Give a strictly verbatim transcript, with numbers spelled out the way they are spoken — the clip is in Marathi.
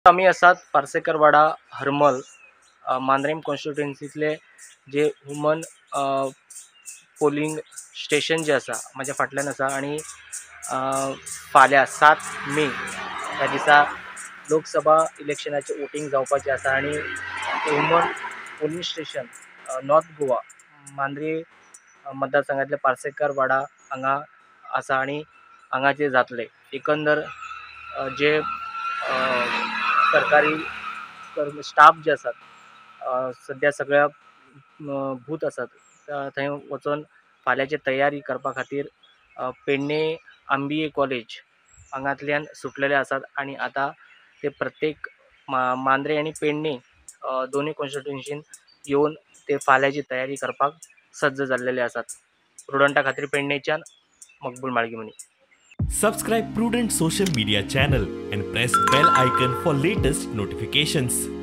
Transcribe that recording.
आम्ही असात पार्सेकरवाडा हरमल अ, मांद्रेम कॉन्स्टिट्युएन्सीतले जे वुमन अ, पोलिंग स्टेशन जे आसा माझ्या फाटल्यान आसा आणि अ, फाल्यां सात मे ह्या दिसा लोकसभा इलेक्शनाचे वोटींग जावपाचें आसा आणि वुमन पोलिंग स्टेशन अ, नॉर्थ गोवा मांद्रे अ, मतदारसंघातले पार्सेकरवाडा हांगा आसा आणि हांगा जे जातले एकंदर अ, जे अ, सरकारी कर्म स्टाफ जे आसात अ, सध्या सगळ्या अ, बूथ आसात अ, थंय वचून फाल्यांची तयारी करपा खातीर अ, पेडणे आंबीए कॉलेज हांगांतल्यान सुटलेले आसात आणि आतां ते प्रत्येक मा मांद्रे आनी पेडणे अ, दोनूय कॉन्स्टिट्युएन्सीन येवन ते फाल्यांची तयारी करपाक सज्ज जाल्लेले आसात. प्रुडंटा खातीर पेडणेच्यान मकबूल माळगीमनी. Subscribe Prudent social media channel and press bell icon for latest notifications.